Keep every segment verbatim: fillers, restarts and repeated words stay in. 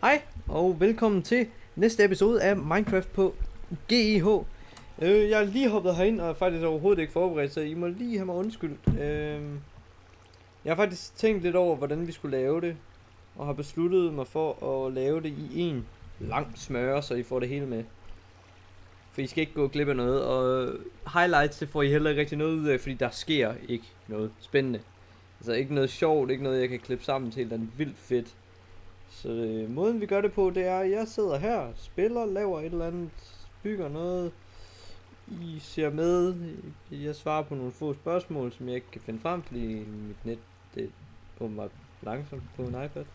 Hej og velkommen til næste episode af Minecraft på G E H. øh, Jeg er lige hoppet herind og er faktisk overhovedet ikke forberedt, så I må lige have mig undskyldt. øh, Jeg har faktisk tænkt lidt over hvordan vi skulle lave det, og har besluttet mig for at lave det i en lang smøre, så I får det hele med. For I skal ikke gå glip af noget, og highlights det får I heller ikke rigtig noget ud af, fordi der sker ikke noget spændende. Altså ikke noget sjovt, ikke noget jeg kan klippe sammen til, der er vildt fedt. Så øh, måden vi gør det på, det er, at jeg sidder her, spiller, laver et eller andet, bygger noget. I ser med, jeg svarer på nogle få spørgsmål, som jeg ikke kan finde frem, fordi mit net, det er åbenbart langsomt på en iPad.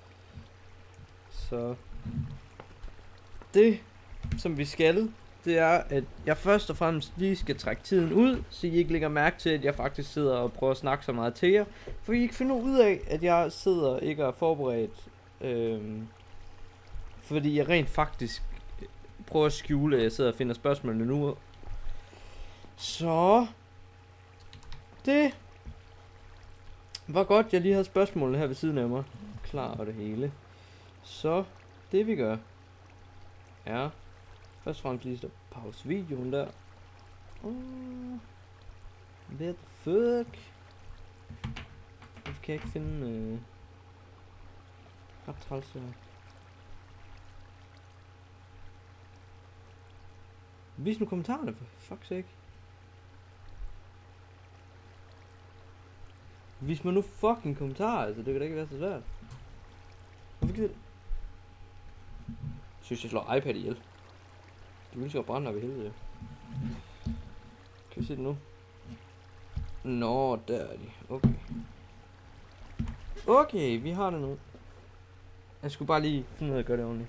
Så det, som vi skal, det er, at jeg først og fremmest lige skal trække tiden ud, så I ikke lægger mærke til, at jeg faktisk sidder og prøver at snakke så meget til jer. For I ikke finder ud af, at jeg sidder ikke er forberedt. Øhm, fordi jeg rent faktisk prøver at skjule, at jeg sidder og finder spørgsmålene nu. Så det var godt, jeg lige havde spørgsmålene her ved siden af mig klar og det hele. Så det vi gør er først og fremmest lige at pause videoen der. uh, What the fuck? Jeg kan ikke finde øh ret træls her. Vis nu kommentarerne, for fuck's sake. Vis mig nu fucking kommentarer, altså det kan da ikke være så svært. Hvorfor gider det? Jeg synes jeg slår iPad ihjel. Du vil så brænde op i helvede. Kan vi se det nu? Nå, der er de. Okay. Okay, vi har det nu. Jeg skulle bare lige finde ud af at gøre det ordentligt.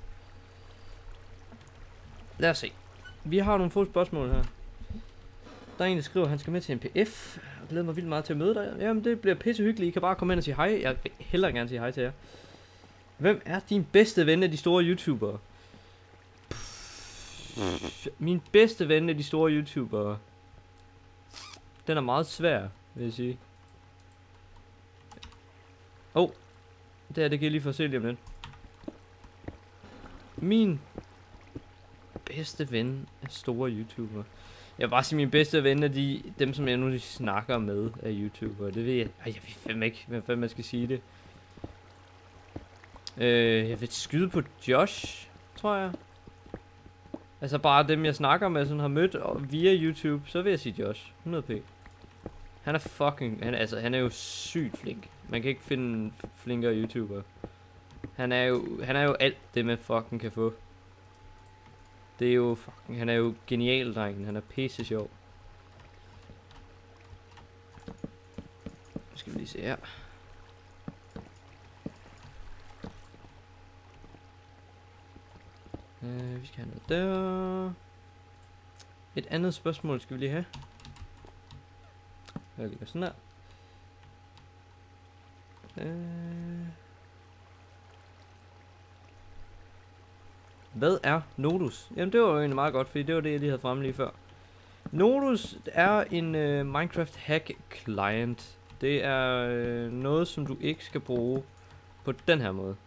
Lad os se. Vi har nogle få spørgsmål her. Der er en, der skriver, at han skal med til en P F. Jeg glæder mig vildt meget til at møde dig. Jamen, det bliver pisse hyggeligt. I kan bare komme ind og sige hej. Jeg vil hellere gerne sige hej til jer. Hvem er din bedste ven af de store YouTubere? Min bedste ven af de store YouTubere. Den er meget svær, vil jeg sige. Åh. Oh, det her, det kan jeg lige få se lige om lidt. Min bedste ven af store YouTubere. Jeg vil bare sige min bedste ven af de, dem som jeg nu snakker med af YouTubere. Det ved jeg. Ej, jeg ved fandme ikke, hvad man skal sige det. Øh, jeg vil skyde på Josh, tror jeg. Altså bare dem jeg snakker med, sådan har mødt via YouTube, så vil jeg sige Josh. hundrede p. Han er fucking, han, altså han er jo sygt flink. Man kan ikke finde flinkere YouTuber. Han er jo, han er jo alt det man fucking kan få. Det er jo fucking, han er jo genial drengen, han er pisse sjov. Nu skal vi lige se her. Uh, vi skal have noget der. Et andet spørgsmål skal vi lige have. Jeg ligger sådan der. Uh. Hvad er Nodus? Jamen det var jo egentlig meget godt, fordi det var det jeg lige havde fremme lige før. Nodus er en uh, Minecraft hack client. Det er uh, noget som du ikke skal bruge på den her måde.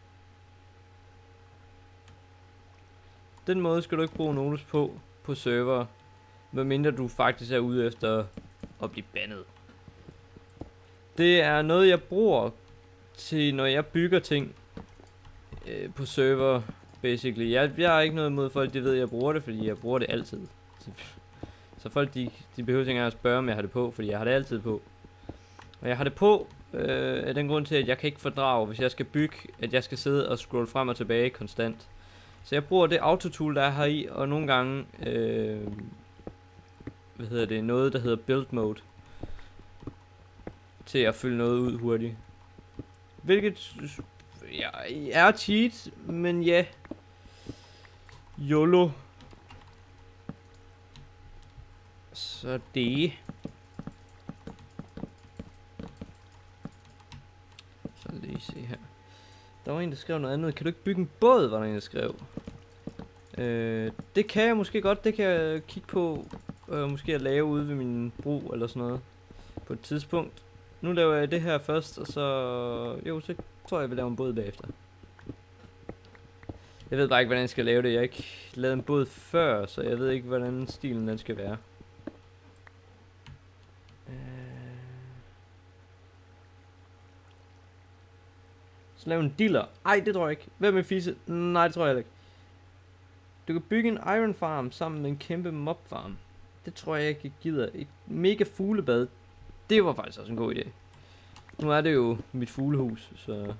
Den måde skal du ikke bruge Nodus på på server, medmindre du faktisk er ude efter at blive bandet. Det er noget jeg bruger til når jeg bygger ting øh, på server, basically. Jeg, jeg har ikke noget imod folk, de ved at jeg bruger det, fordi jeg bruger det altid. Så, så folk de, de behøver ikke engang at spørge om jeg har det på, fordi jeg har det altid på. Og jeg har det på øh, af den grund til at jeg kan ikke fordrage, hvis jeg skal bygge, at jeg skal sidde og scrolle frem og tilbage konstant. Så jeg bruger det autotool der er her i, og nogle gange øh, hvad hedder det, noget der hedder build mode til at fylde noget ud hurtigt. Hvilket ja, er cheat, men ja. YOLO. Så det. Så lige se her. Der var en der skrev noget andet. Kan du ikke bygge en båd, var der en der skrev. Øh, det kan jeg måske godt. Det kan jeg kigge på. Øh, måske at lave ude ved min bro eller sådan noget. På et tidspunkt. Nu laver jeg det her først, og så... Jo, så tror jeg, jeg vil lave en båd bagefter. Jeg ved bare ikke, hvordan jeg skal lave det. Jeg har ikke lavet en båd før, så jeg ved ikke, hvordan stilen den skal være. Så lav en diller. Ej, det tror jeg ikke. Hvad med fisse? Nej, det tror jeg ikke. Du kan bygge en iron farm sammen med en kæmpe mob farm. Det tror jeg ikke, jeg gider. Et mega fuglebad. Det var faktisk også en god idé. Nu er det jo mit fuglehus, så...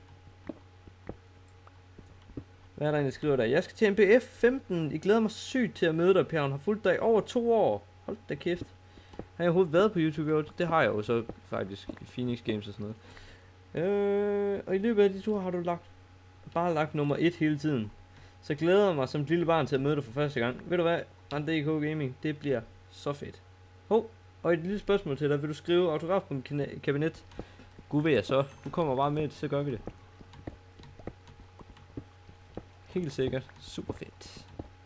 Hvad er der egentlig, skriver der? Jeg skal til M P F femten. Jeg glæder mig sygt til at møde dig, Per. Har fulgt dig i over to år. Hold da kæft. Har jeg overhovedet været på YouTube? Det har jeg jo så faktisk. I Phoenix Games og sådan noget. Øh, og i løbet af de to har du lagt bare lagt nummer et hele tiden. Så glæder jeg mig som et lille barn til at møde dig for første gang. Ved du hvad? Rand.dk Gaming. Det bliver så fedt. Hov. Og et lille spørgsmål til dig. Vil du skrive autograf på mit kabinet? Gud ved jeg så. Du kommer bare med, så gør vi det. Helt sikkert. Super fedt.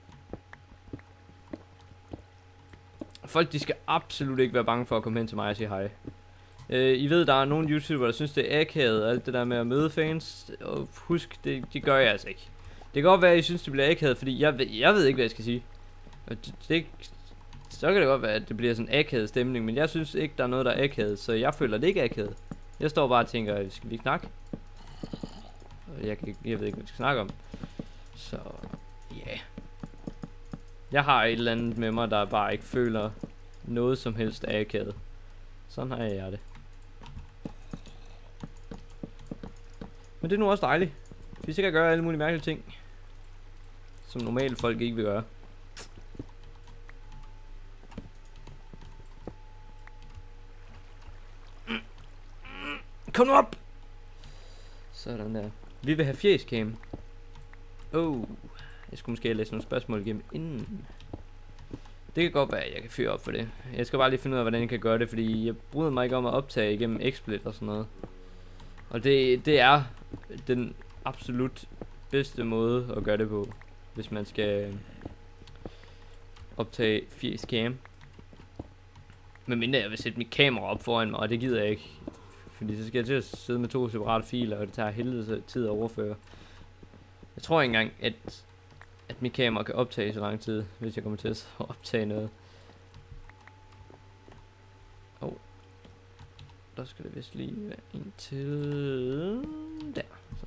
Folk, de skal absolut ikke være bange for at komme hen til mig og sige hej. Øh, I ved, der er nogle YouTubere, der synes, det er akavet, og alt det der med at møde fans. Og husk, det, det gør jeg altså ikke. Det kan godt være, at I synes, det bliver akavet, fordi jeg ved, jeg ved ikke, hvad jeg skal sige. Og det, det, så kan det godt være, at det bliver sådan en akavet stemning, men jeg synes ikke, der er noget, der er akavet, så jeg føler det ikke er akavet. Jeg står bare og tænker, skal vi snakke? Og jeg, kan, jeg ved ikke, hvad vi skal snakke om. Så, ja. Yeah. Jeg har et eller andet med mig, der bare ikke føler noget som helst akavet. Sådan har jeg det. Men det er nu også dejligt. Vi skal gøre alle mulige mærkelige ting, som normale folk ikke vil gøre. Kom nu op! Sådan der. Vi vil have fjescam. Oh, jeg skulle måske læse nogle spørgsmål igennem inden. Det kan godt være, at jeg kan fyre op for det. Jeg skal bare lige finde ud af, hvordan jeg kan gøre det, fordi jeg bryder mig ikke om at optage igennem XSplit og sådan noget. Og det, det er den absolut bedste måde at gøre det på, hvis man skal optage fjescam. Men mindre jeg vil sætte mit kamera op foran mig, og det gider jeg ikke. Fordi så skal jeg til at sidde med to separate filer, og det tager helvede tid at overføre. Jeg tror ikke engang, at, at mit kamera kan optage så lang tid, hvis jeg kommer til at optage noget. Åh. Oh. Der skal det vist lige være en til... Der. Så.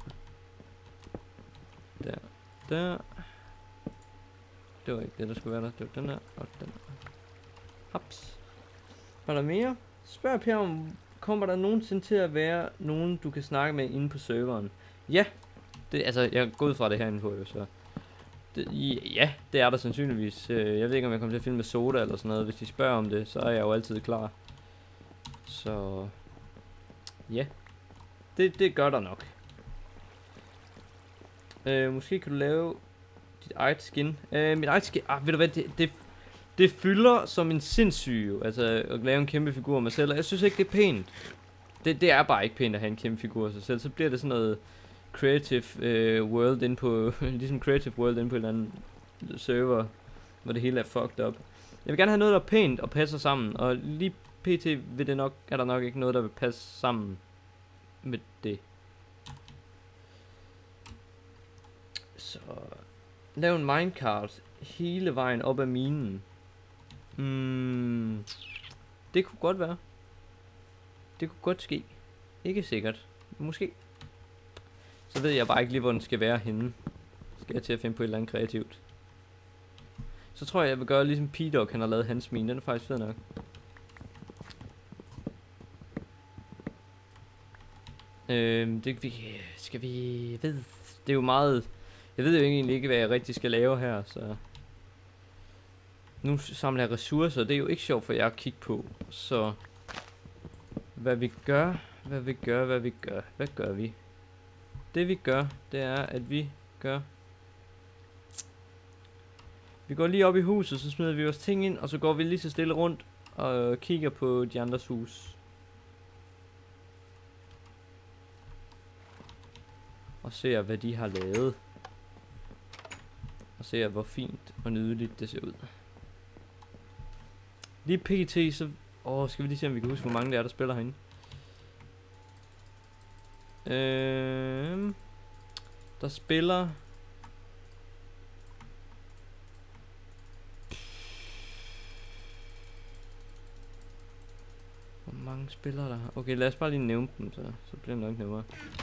Der. Der. Det var ikke det, der skulle være der. Det var den her og den her. Haps. Var der mere? Spørg Per om, kommer der nogensinde til at være nogen, du kan snakke med inde på serveren? Ja. Det, altså, jeg er gået fra det herinde på, jo, så... Det, ja, det er der sandsynligvis. Jeg ved ikke, om jeg kommer til at filme med soda eller sådan noget. Hvis de spørger om det, så er jeg jo altid klar. Så... Ja. Det, det gør der nok. Øh, måske kan du lave dit eget skin. Øh, mit eget skin... Ah, ved du hvad, det, det, det fylder som en sindssyg, jo. Altså, at lave en kæmpe figur af mig selv. Og jeg synes ikke, det er pænt. Det, det er bare ikke pænt at have en kæmpe figur af sig selv. Så bliver det sådan noget... Creative øh, World ind på ligesom Creative World ind på en eller anden server, hvor det hele er fucked up. Jeg vil gerne have noget, der er pænt og passer sammen, og lige pt vil det nok, er der nok ikke noget, der vil passe sammen med det. Så lav en minecart hele vejen op ad minen. Mm, det kunne godt være. Det kunne godt ske. Ikke sikkert. Måske. Så ved jeg bare ikke lige, hvor den skal være henne. Skal jeg til at finde på et eller andet kreativt. Så tror jeg, jeg vil gøre ligesom P-Dog, han har lavet hans mine. Den er faktisk fed nok. Øhm, det vi, skal vi... Ved, det er jo meget... Jeg ved jo egentlig ikke, hvad jeg rigtig skal lave her, så... Nu samler jeg ressourcer, det er jo ikke sjovt for jer at kigge på. Så... Hvad vi gør, hvad vi gør, hvad vi gør, hvad gør vi? Det vi gør, det er, at vi gør... Vi går lige op i huset, så smider vi vores ting ind, og så går vi lige så stille rundt og kigger på de andres hus. Og ser, hvad de har lavet. Og ser, hvor fint og nydeligt det ser ud. Lige pt. Så... Åh, skal vi lige se, om vi kan huske, hvor mange der er, der spiller herinde. Øhm, der spiller mange spillere der har. Okay, lad os bare lige nævne dem, så, så bliver det nok nemmere.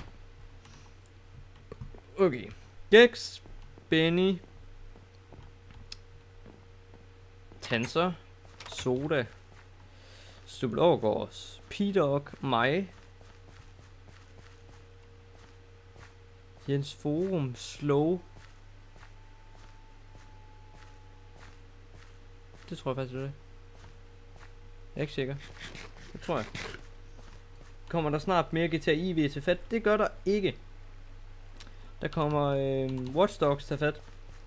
Okay. Gex, Benny, Tanser, Soda, Stupid Overgårds, P-Dog, mig, Jens Forum, Slow. Det tror jeg faktisk, det er det. Jeg er ikke sikker. Det tror jeg. Kommer der snart mere G T A I V til fat? Det gør der ikke. Der kommer øh, Watch Dogs til fat.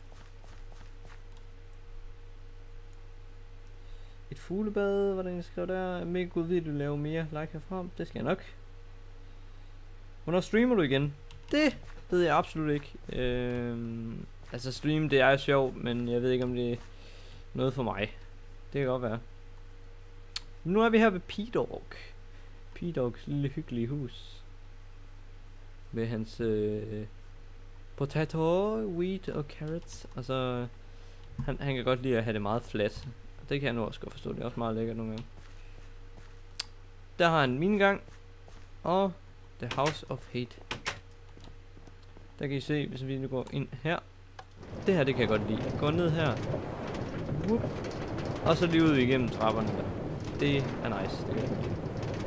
Et fuglebad, hvordan jeg skrev der. Mega god video, lave mere like herfra. Det skal jeg nok. Hvornår streamer du igen? Det ved jeg absolut ikke. Øh, altså stream, det er sjovt, men jeg ved ikke om det er noget for mig. Det kan godt være. Nu er vi her ved P-Dog. P-Dogs lille hyggelige hus. Med hans øh, potato, wheat og carrots. Og så han, han kan godt lide at have det meget fladt. Det kan jeg nu også godt forstå. Det er også meget lækkert nogle gange. Der har han min gang. Og The House of Hate. Der kan I se, hvis vi nu går ind her. Det her, det kan jeg godt lide. Gå ned her. Whoop. Og så lige ud igennem trapperne der. Det er nice. Det kan jeg lide.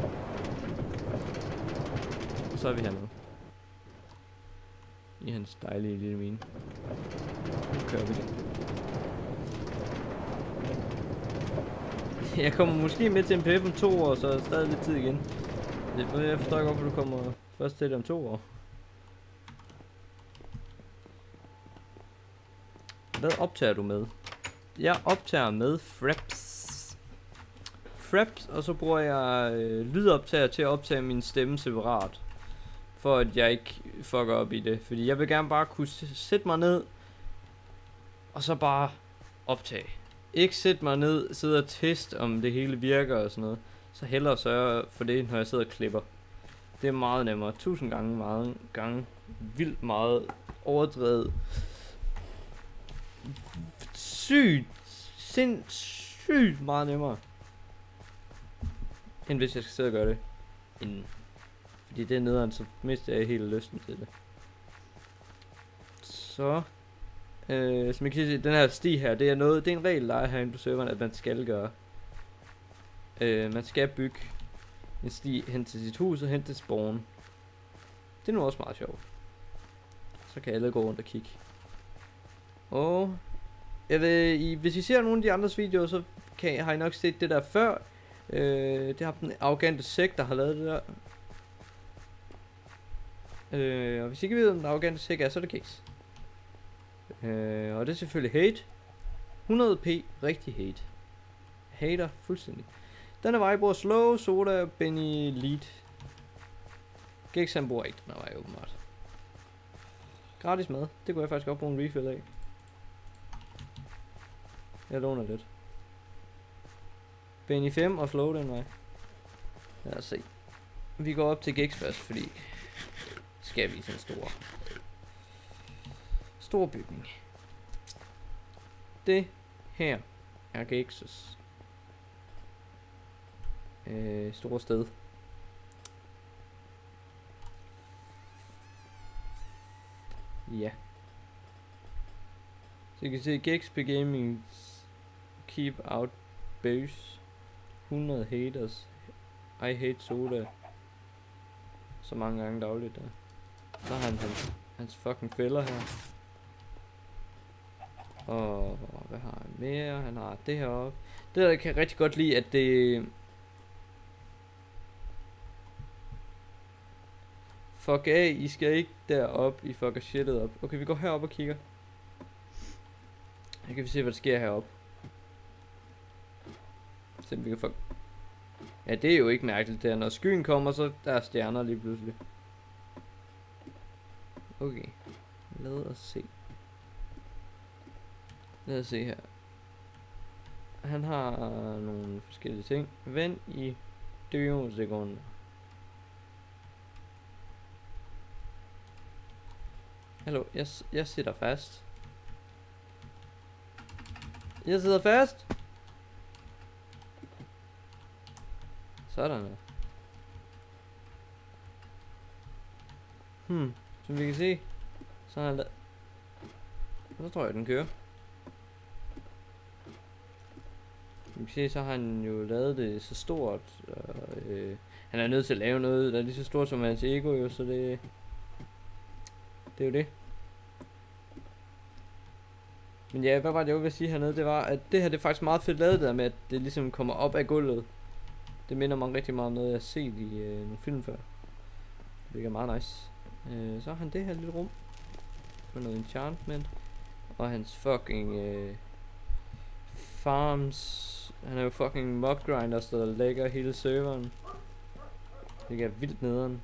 Og så er vi hernede. I hans dejlige lille mine. Nu kører vi det. Jeg kommer måske med til en P F om to år, så er der stadig lidt tid igen. Jeg forstår ikke, hvorfor du kommer først til det om to år. Hvad optager du med? Jeg optager med Fraps. Fraps, og så bruger jeg øh, lydoptager til at optage min stemme separat. For at jeg ikke fucker op i det. Fordi jeg vil gerne bare kunne sætte mig ned. Og så bare optage. Ikke sætte mig ned, sidde og teste om det hele virker og sådan noget. Så hellere sørge for det, når jeg sidder og klipper. Det er meget nemmere. Tusind gange meget gange. Vildt meget overdrevet. Sygt. Sindssygt meget nemmere. End hvis jeg skal sidde og gøre det inden. Fordi det er nederen, så mister jeg helt lysten til det. Så øh, som I kan se, den her sti her, det er noget, det er en regel, der er herinde på serveren, at man skal gøre. Øh, man skal bygge en sti hen til sit hus og hen til spawn. Det er nu også meget sjovt. Så kan alle gå rundt og kigge. Og jeg ved, I, hvis I ser nogle af de andres videoer, så kan, har I nok set det der før. Øh, det har den arrogante sæk, der har lavet det der. Øh, og hvis I ikke ved, om den arrogante sæk er, så er det Gex. Øh, og det er selvfølgelig hate. hundrede p, rigtig hate. Hater fuldstændig. Den er vej bor Slow, Soda, Benny, Lead. Gex han bor ikke den er vej åbenbart. Gratis mad, det kunne jeg faktisk godt bruge en refill af. Jeg låner lidt. Benny fem og Slow den vej. Lad os se. Vi går op til Gex først, fordi skal vi en stor stor bygning. Det her er Gex's øh, store sted. Ja. Så I kan se Gex P Gaming keep out base. hundrede haters. I hate Soda. Så mange gange dagligt der. Så har han hans, hans fucking fælder her. Og hvad har han mere? Han har det her op. Det der kan jeg rigtig godt lide, at det fuck af, I skal ikke derop, I fucker shitet op. Okay, vi går herop og kigger. Her kan vi se, hvad der sker herop. Så vi kan fuck. Ja, det er jo ikke mærkeligt der. Når skyen kommer, så der er stjerner lige pludselig. Okay. Lad os se. Lad os se her. Han har nogle forskellige ting. Vent i tyve sekunder. Hallo, jeg, jeg sidder fast. Jeg sidder fast. Sådan der. Hmm, som vi kan se, så har han lavet... Så tror jeg, den kører. Vi kan se, så har han jo lavet det så stort. Og, øh, han er nødt til at lave noget, der er lige så stort som hans ego jo, så det... Det er jo det. Men ja, hvad var det jeg vil sige hernede? Det var, at det her det er faktisk meget fedt lavet der med, at det ligesom kommer op af gulvet. Det minder mig rigtig meget om noget, jeg har set i øh, nogle film før. Det virker meget nice. Øh, så har han det her lille rum. For noget enchantment. Og hans fucking øh, farms. Han er jo fucking mob grinder, der lægger hele serveren. Det er vildt nederen.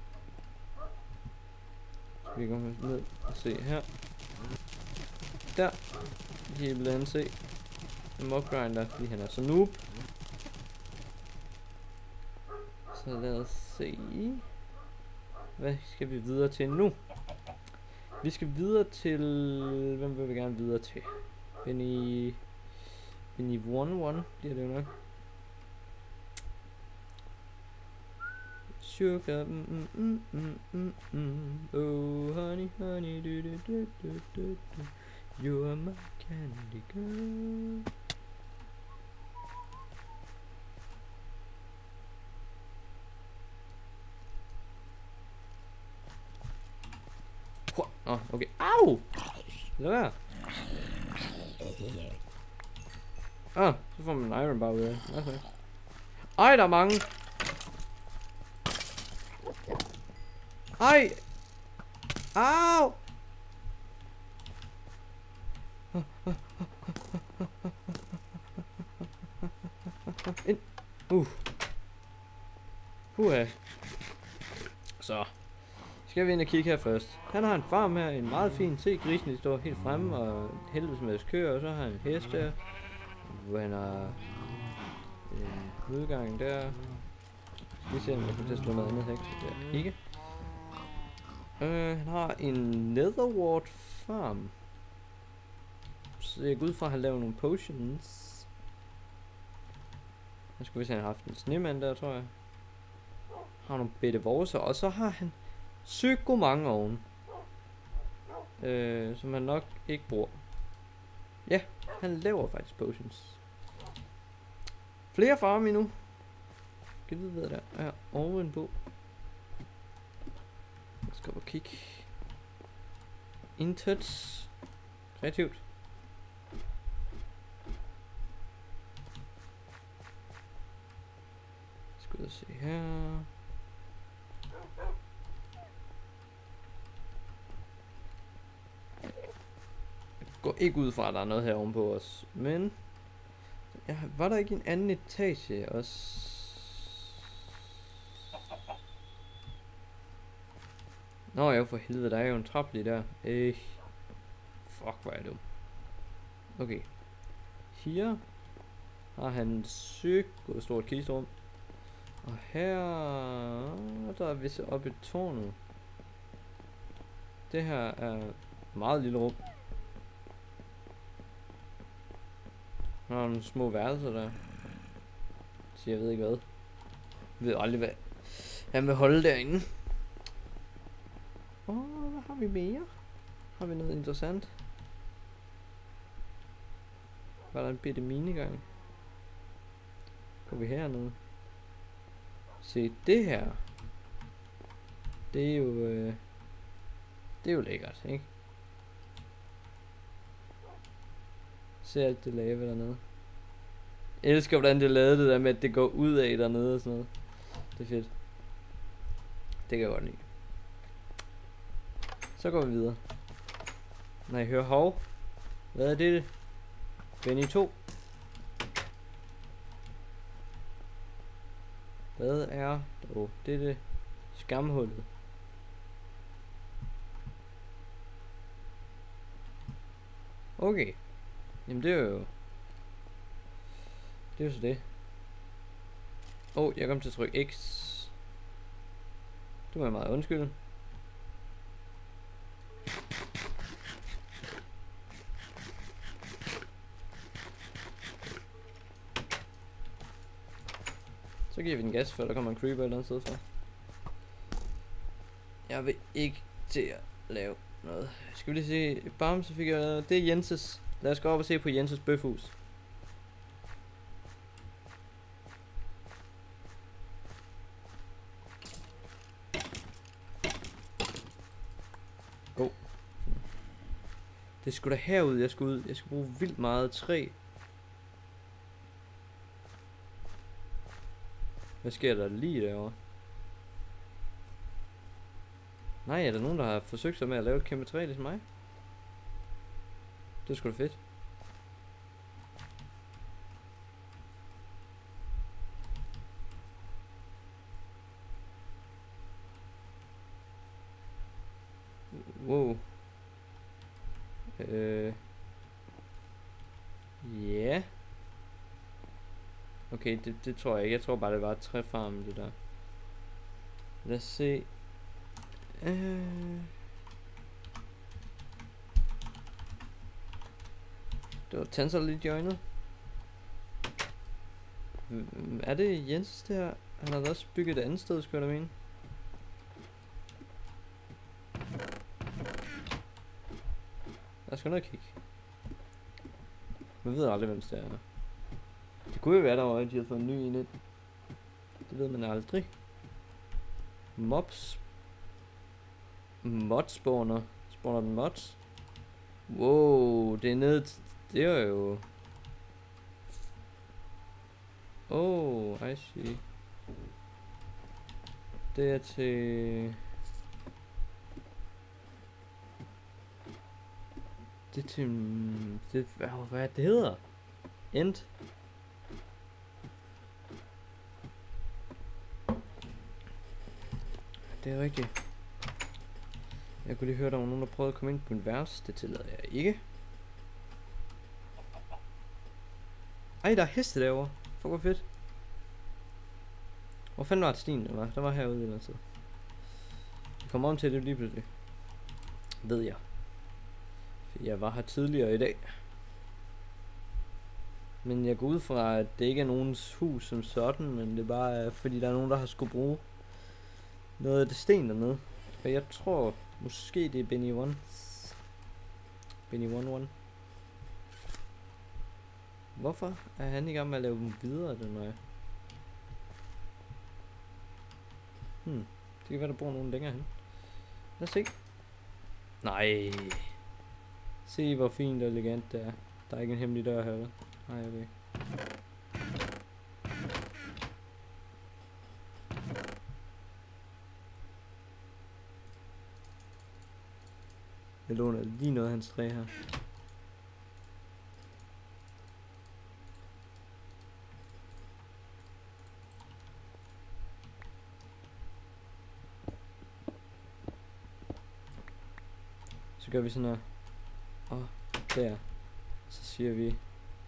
Vi kommer ned og se her. Der. I kan blandt andet se en mob grinder, fordi han er så noob. Så lad os se. Hvad skal vi videre til nu? Vi skal videre til... Hvem vil vi gerne videre til? Benny... Benny one one, bliver det jo nok. Sugar, mm, mm, mm, mm, mm. Oh honey, honey, do, do, do, do, do, do. You are my candy girl. Åh, oh, okay. Au! Lad være. Ah, så får man en iron bar ud af. Okay. Ej, der er mange. Ej! Au! Ind. Uh. Uha. Så. Skal vi ind og kigge her først. Han har en farm her, en meget fin. Se, grisen de står helt fremme, og helvedes med køer, og så har han en hest der. Hvor han har en udgang der. Skal vi se, om jeg kan til at slå noget andet heks. Der ikke. Uh, han har en netherwart farm. Så jeg går ud fra, at han laver nogle potions. Jeg skulle vist have haft en snemand der, tror jeg. Har nogle bitte vorser, og så har han psyko mange oven. Øh, som han nok ikke bruger. Ja, han laver faktisk potions. Flere farme endnu. Kan du vide, hvad der er ovenpå? Lad os gå og kigge. Intet. Kreativt. Skal vi se her. Går ikke ud fra, at der er noget her ovenpå os. Men ja, var der ikke en anden etage også? Nå ja, for helvede, der er jo en trap lige der. Øh. Fuck, hvor er det. Okay. Her har han sygt stort kisterum. Og her der er vist oppe i tårnet. Det her er meget lille rum. Der er nogle små værelser der. Så jeg ved ikke hvad. Jeg ved aldrig hvad han vil holde derinde. Åh, oh, hvad har vi mere? Har vi noget interessant? Var der en bitte minigang? Går vi hernede? Se det her. Det er jo øh, det er jo lækkert, ikke? Se alt det lave dernede. Jeg elsker hvordan det lavede det der med at det går ud af dernede og sådan noget. Det er fedt. Det kan jeg godt lide. Så går vi videre. Når I hører hov. Hvad er det? Benny to. Hvad er dog dette skamhullet? Okay. Jamen det er jo... Det er jo så det. Åh, oh, jeg kom til at trykke X. Det var meget undskyld. Så giver vi den gas, før der kommer en creeper et eller andet sted fra. Jeg vil ikke til at lave noget. Skal vi lige se. Bam, så fik jeg... Det er Jenses. Lad os gå op og se på Jenses bøfhus. Go. Det skulle da herud, jeg skulle ud. Jeg skal bruge vildt meget træ. Hvad sker der lige derovre? Nej, er der nogen, der har forsøgt sig med at lave et kæmpe træ ligesom mig? Det er sgu da fedt. Wow. Øh. Ja. Yeah. Okay, det, det tror jeg ikke. Jeg tror bare, det var et træfarm, det der. Lad os se. Øh. Det var tændt sig lidt i øjnene. Er det Jens der? Han har også bygget et andet sted, skulle jeg da mene. Jeg skal nok kigge. Man ved aldrig, hvem det er. Det kunne jo være, der var en, de havde fået en ny i net. Det ved man aldrig. Mobs. Mod spawner. Spawner den mods? Wow, det er nede. Det er jo... Oh, I see. Det er til... Det er til... Det, hvad, hvad er det hedder? End. Det er rigtigt. Jeg kunne lige høre, der var nogen, der prøvede at komme ind på en vers. Det tillader jeg ikke. Ej, der er heste derovre. Fuck, hvor fedt. Hvor fanden var det stien, der var? Der var herude et eller andet sted. Jeg kommer om til det lige pludselig. Ved jeg. For jeg var her tidligere i dag. Men jeg går ud fra, at det ikke er nogens hus som sådan, men det er bare fordi, der er nogen, der har skulle bruge noget af det sten dernede. Og jeg tror, måske det er Benny One. Benny One One. Hvorfor er han i gang med at lave dem videre, den vej? Hmm, det kan være, der bor nogen længere hen. Lad os se. Nej. Se, hvor fint og elegant det er. Der er ikke en hemmelig dør her, vel? Nej, jeg ved ikke. Jeg låner lige noget af hans træ her. Så gør vi sådan her. Og der. Så siger vi.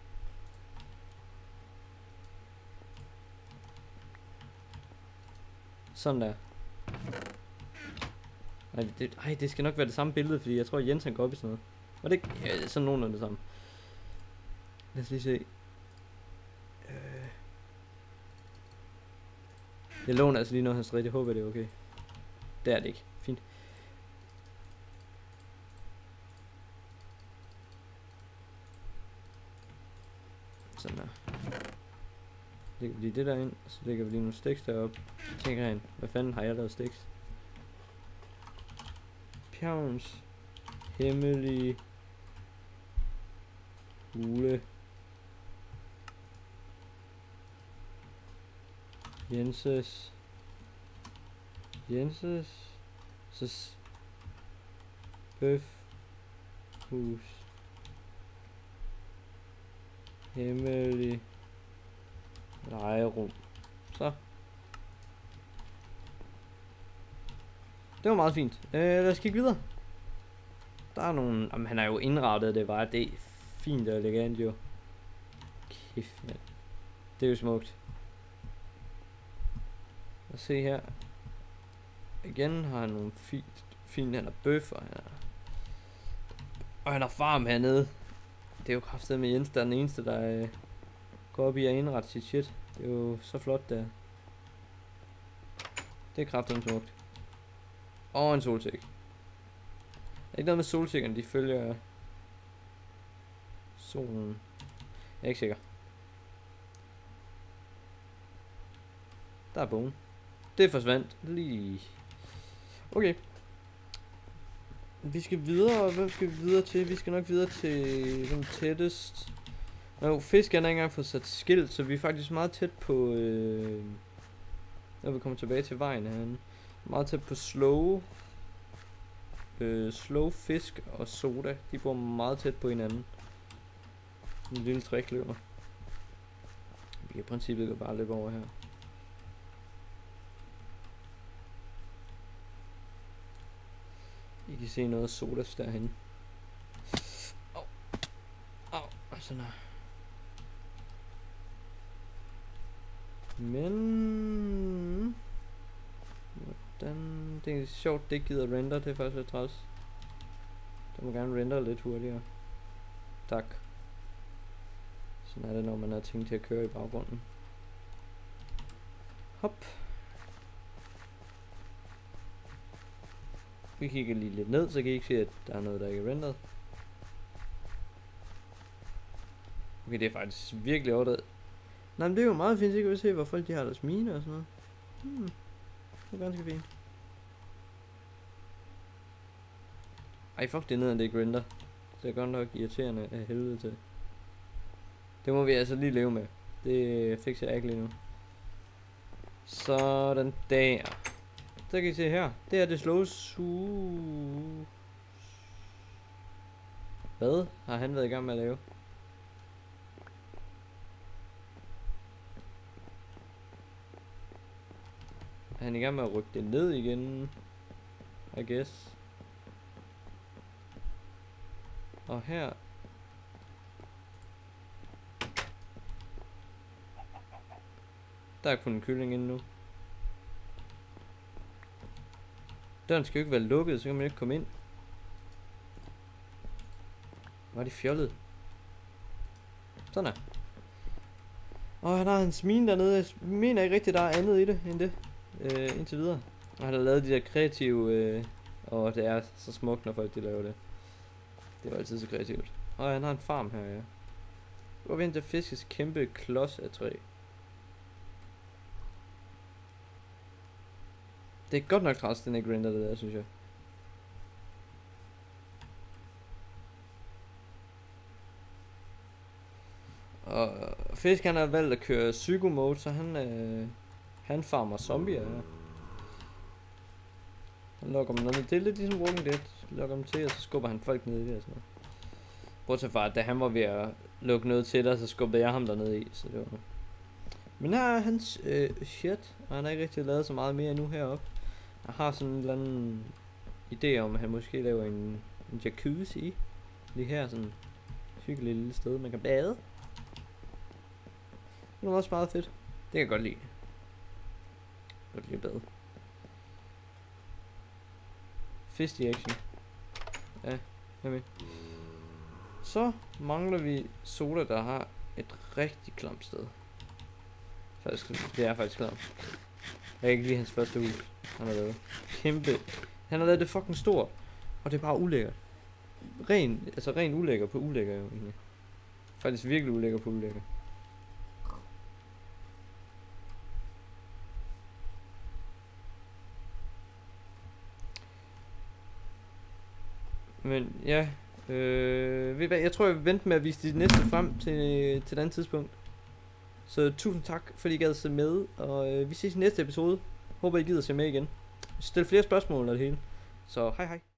Sådan der. Ej det, ej, det skal nok være det samme billede, fordi jeg tror, Jens han går op i sådan noget. Og det er sådan nogenlunde det samme. Lad os lige se. Øh. Jeg låner altså lige noget af hans træ, jeg håber det er okay. Det er det ikke. Fint. Sådan der. Lægger vi lige det der ind, og så lægger vi lige nogle stiks deroppe. Så tænker jeg, hvad fanden har jeg lavet stiks? Pjavns hemmelige hule. Jenses Jenses så bøf hus hemmelig legerum. Så det var meget fint. Øh, lad os kigge videre. Der er nogle... Jamen, han er jo indrettet, det var det. Fint og elegant jo. Kæft, mand. Det er jo smukt. Lad os se her. Igen har han nogle fint... Fint, han har bøffer. Han er, og han har farm hernede. Det er jo kraftigt med Jens, der er den eneste, der øh, går op i at indrette sit shit. Det er jo så flot der. Det er kraftigt smukt. Og en solsæk. Er ikke noget med solsikkerne, de følger solen? Jeg er ikke sikker. Der er bogen. Det forsvandt lige. Okay. Vi skal videre, hvem skal vi videre til? Vi skal nok videre til den tættest. Nå, fiskeren har ikke engang fået sat skilt, så vi er faktisk meget tæt på, øh, når vi kommer tilbage til vejen herinde. Meget tæt på slow, øh, slow fisk og soda. De bor meget tæt på hinanden. En lille trækløver. Vi kan i princippet gå bare løbe over her. I kan se noget sodas derhen. Au. Au. Sådan her. Men hvordan... Det er sjovt, det ikke gider render. Det er faktisk lidt træls. Det må gerne render lidt hurtigere. Tak. Sådan er det, når man har ting til at køre i baggrunden. Hop. Vi kigger lige lidt ned, så kan I ikke se, at der er noget, der ikke er renderet. Okay, det er faktisk virkelig overdrevet. Nej, men det er jo meget fint, så kan vi se, hvor folk de har deres mine og sådan noget. Hmm. Det er ganske fint. Ej, fuck det ned, det ikke render. Det er godt nok irriterende af helvede til. Det må vi altså lige leve med. Det fikser jeg ikke lige nu. Sådan der. Så kan I se her. Det er det slås. Hvad har han været i gang med at lave? Er han i gang med at rykke det ned igen? I guess. Og her. Der er kun en kylling inde nu. Døren skal jo ikke være lukket, så kan man ikke komme ind. Hvor er de fjollet? Sådan er. Og han har hans mine dernede. Jeg mener ikke rigtigt, der er andet i det end det. Øh, indtil videre. Og han har lavet de der kreative... Øh, og det er så smukt, når folk de laver det. Det var altid så kreativt. Og han har en farm her, ja. Hvor vi henter fiskes kæmpe klods af træ. Det er godt nok træls, den ikke render det der, synes jeg. Og fisk han har valgt at køre psycho mode, så han øh, han farmer zombier. Ja. Han lukker dem ned. Det er lidt ligesom Walking Dead. Lukker dem til, og så skubber han folk ned i det og sådan noget. Bortset fra, at da han var ved at lukke noget til dig, så skubbede jeg ham dernede i, så det var... Men her er hans øh, shit, og han har ikke rigtig lavet så meget mere nu heroppe. Jeg har sådan en eller anden idé om, at han måske laver en, en jacuzzi lige her, sådan et hyggeligt lille sted, man kan bade. Det er også meget fedt. Det kan jeg godt lide. Godt lide at bade. Fist i action. Ja, jeg med. Så mangler vi Soda, der har et rigtig klamt sted. Faktisk, det er faktisk klamt. Jeg kan ikke lide hans første hus. Han har lavet kæmpe. Han har lavet det fucking stort. Og det er bare ulækkert. Ren, altså ren ulækker på ulækker jo egentlig. Faktisk virkelig ulækker på ulækker. Men ja, øh, ved I hvad, jeg tror jeg vil vente med at vise de næste frem til, til et andet tidspunkt. Så tusind tak fordi I gad at se med, og øh, vi ses i næste episode. Håber I gider at se med igen. Stil flere spørgsmål og det hele. Så hej hej.